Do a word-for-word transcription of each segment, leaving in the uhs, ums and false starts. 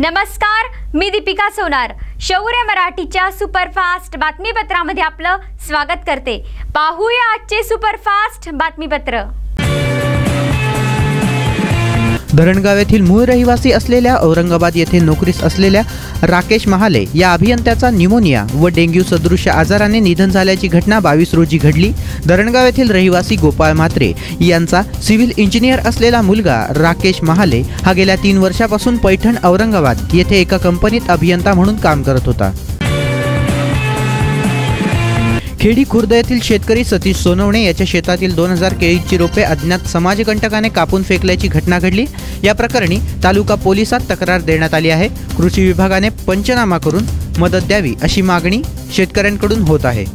नमस्कार, मी दीपिका सोनार. शौर्य मराठीच्या सुपरफास्ट बातमीपत्रामध्ये आपलं स्वागत करते. पाहूया आजचे सुपरफास्ट बातमीपत्र. धरणगाव येथील मूळ रहिवासी असलेल्या औरंगाबाद येथे नोकरीस असलेल्या राकेश महाले या अभियंत्याचा न्यूमोनिया व डेंग्यू सदृश आजाराने निधन झाल्याची घटना बावीस रोजी घडली. धरणगाव येथील रहिवासी गोपाळ म्हात्रे यांचा सिव्हिल इंजिनियर असलेला मुलगा राकेश महाले हा गेल्या तीन वर्षापासून पैठण औरंगाबाद येथे एका कंपनीत अभियंता म्हणून काम करत होता. खेडी खुर्द येथील शेतकरी सतीश सोनवणे याच्या शेतातील दोन हजार केळीची रोपे अज्ञात समाजकंटकाने कापून फेकल्याची घटना घडली. या प्रकरणी तालुका पोलिसात तक्रार देण्यात आली आहे. कृषी विभागाने पंचनामा करून मदत द्यावी अशी मागणी शेतकऱ्यांकडून होत आहे.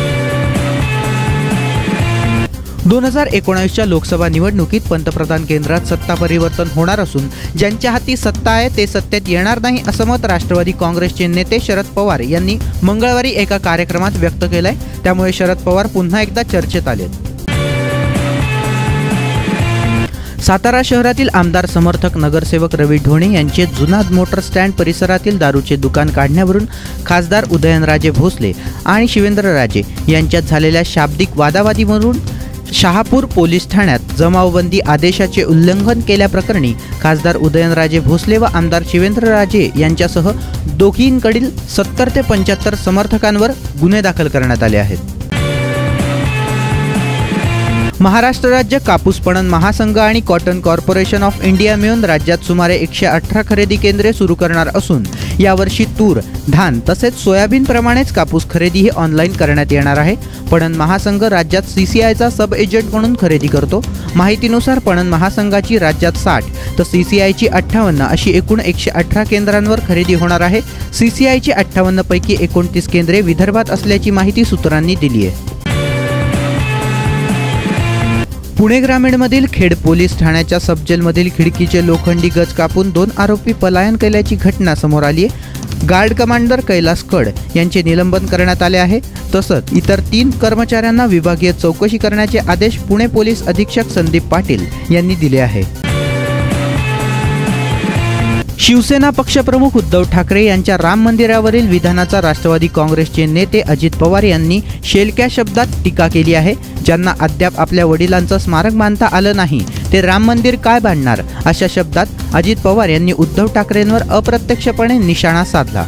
दोन हजार एकोणावीसच्या लोकसभा निवडणुकीत पंतप्रधान केंद्रात सत्ता परिवर्तन होणार असून ज्यांच्या हाती सत्ता आहे ते सत्तेत येणार नाही असं मत राष्ट्रवादी काँग्रेसचे नेते शरद पवार यांनी मंगळवारी एका कार्यक्रमात व्यक्त केलंय. त्यामुळे शरद पवार पुन्हा एकदा चर्चेत आले. सातारा शहरातील आमदार समर्थक नगरसेवक रवी ढोणे यांचे जुना मोटर स्टँड परिसरातील दारूचे दुकान काढण्यावरून खासदार उदयनराजे भोसले आणि शिवेंद्रराजे यांच्यात झालेल्या शाब्दिक वादावादीवरून शहापूर पोलीस ठाण्यात जमावबंदी आदेशाचे उल्लंघन केल्याप्रकरणी खासदार उदयनराजे भोसले व आमदार शिवेंद्रराजे यांच्यासह दोघींकडील सत्तर ते पंच्याहत्तर समर्थकांवर गुन्हे दाखल करण्यात आले आहेत. महाराष्ट्र राज्य कापूस पणन महासंघ आणि कॉटन कॉर्पोरेशन ऑफ इंडिया मिळून राज्यात सुमारे एकशे अठरा खरेदी केंद्रे सुरू करणार असून यावर्षी तूर, धान तसेच सोयाबीन प्रमाणेच कापूस खरेदी ही ऑनलाईन करण्यात येणार आहे. पणन महासंघ राज्यात सीसीआयचा सब एजंट म्हणून खरेदी करतो. माहितीनुसार पणन महासंघाची राज्यात साठ तर सीसीआयची अठ्ठावन्न अशी एकूण एकशे अठरा केंद्रांवर खरेदी होणार आहे. सीसीआयची अठ्ठावन्न पैकी एकोणतीस केंद्रे विदर्भात असल्याची माहिती सूत्रांनी दिली आहे. पुणे ग्रामीणमधील खेड पोलीस ठाण्याच्या सबजेलमधील खिडकीचे लोखंडी गज कापून दोन आरोपी पलायन केल्याची घटना समोर आली आहे. गार्ड कमांडर कैलास कड यांचे निलंबन करण्यात आले आहे. तसंच इतर तीन कर्मचाऱ्यांना विभागीय चौकशी करण्याचे आदेश पुणे पोलीस अधीक्षक संदीप पाटील यांनी दिले आहे. शिवसेना पक्षप्रमुख उद्धव ठाकरे यांच्या राम मंदिरावरील विधानाचा राष्ट्रवादी काँग्रेसचे नेते अजित पवार यांनी शेलक्या शब्दात टीका केली आहे. ज्यांना अद्याप आपल्या वडिलांचं स्मारक बांधता आलं नाही ते राम मंदिर काय बांधणार अशा शब्दात अजित पवार यांनी उद्धव ठाकरेंवर अप्रत्यक्षपणे निशाणा साधला.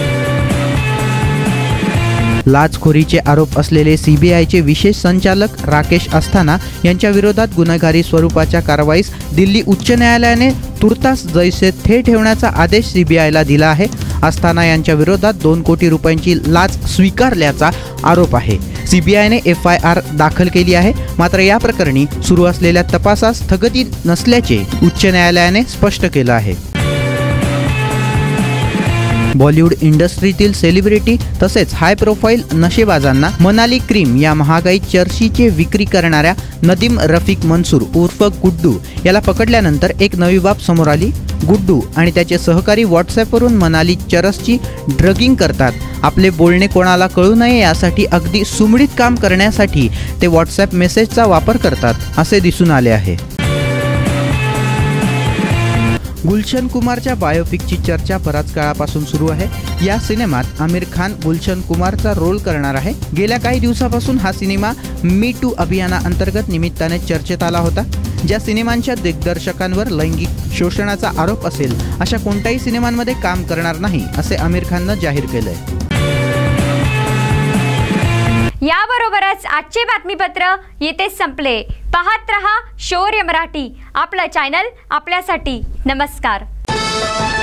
लाचखोरीचे आरोप असलेले सीबीआयचे विशेष संचालक राकेश अस्थाना यांच्या विरोधात गुन्हेगारी स्वरूपाच्या कारवाईस दिल्ली उच्च न्यायालयाने तुर्तास जैसे थे ठेवण्याचा आदेश सीबीआयला दिला आहे. अस्थाना यांच्या विरोधात दोन कोटी रुपयांची लाच स्वीकारल्याचा आरोप आहे. सीबीआयने एफ आय आर दाखल केली आहे. मात्र या प्रकरणी सुरू असलेल्या तपासास स्थगिती नसल्याचे उच्च न्यायालयाने स्पष्ट केलं आहे. बॉलिवूड इंडस्ट्रीतील सेलिब्रिटी तसेच हाय प्रोफाईल नशेबाजांना मनाली क्रीम या महागाई चर्शीचे विक्री करणाऱ्या नदीम रफिक मनसूर उर्फ गुड्डू याला पकडल्यानंतर एक नवी बाब समोर आली. गुड्डू आणि त्याचे सहकारी व्हॉट्सॲपवरून मनाली चरसची ड्रगिंग करतात. आपले बोलणे कोणाला कळू नये यासाठी अगदी सुमडीत काम करण्यासाठी ते व्हॉट्सॲप मेसेजचा वापर करतात असे दिसून आले आहे. गुलशन कुमारच्या बायोपिकची चर्चा बराच काळापासून सुरू आहे. या सिनेमात आमिर खान गुलशन कुमारचा रोल करणार आहे. गेल्या काही दिवसापासून हा सिनेमा मी टू अभियानाअंतर्गत निमित्ताने चर्चेत आला होता. ज्या सिनेमांच्या दिग्दर्शकांवर लैंगिक शोषणाचा आरोप असेल अशा कोणत्याही सिनेमांमध्ये काम करणार नाही असे आमिर खाननं जाहीर केलंय. याबरोबरच आजचे बातमीपत्र येथेच संपले. पाहत रहा शौर्य मराठी, आपलं चॅनल आपल्यासाठी. नमस्कार.